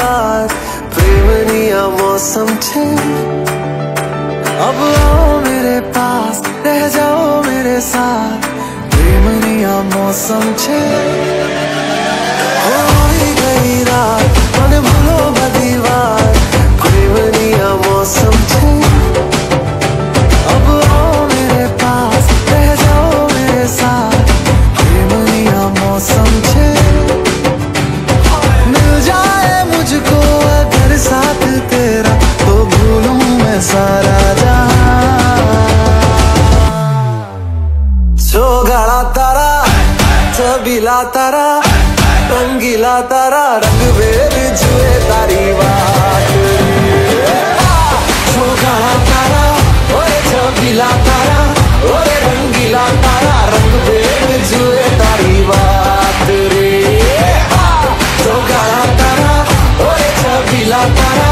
रात प्रेमनिया मौसम छे। अब आओ मेरे पास रह जाओ मेरे साथ प्रेमनिया मौसम छे। हो ही गई रात मन भूलो बदी बात प्रेमनिया मौसम छे। अब आओ मेरे पास रह जाओ मेरे साथ प्रेमनिया मौसम छे। मिल जाए मुझको अगर साथ तेरा तो भूलूं मैं सारा गाड़ा तारा छबीला तारा रंगीला तारा रंग बेर जुए तारी बात। गाड़ा तारा ओए छबीला तारा ओए रंगीला तारा रंग बेर जुए तारी बात रे। गाड़ा तारा ओए छबीला तारा